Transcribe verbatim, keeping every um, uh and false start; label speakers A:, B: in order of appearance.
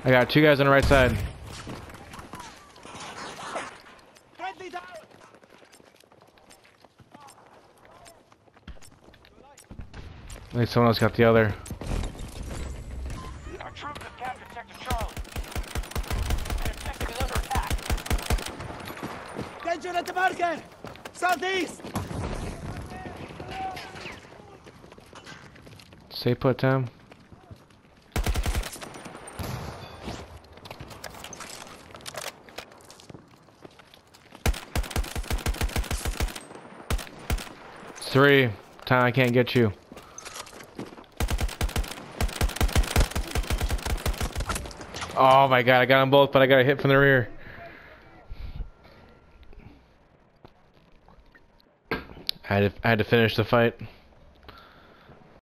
A: I got two guys on the right side. I think someone else got the other.
B: Our troops have captured Sector Charlie. The objective is under attack.
C: Danger at the marker! Southeast!
A: Stay put, Tom. Three. Tom, I can't get you. Oh my god, I got them both, but I got a hit from the rear. I had to, I had to finish the fight.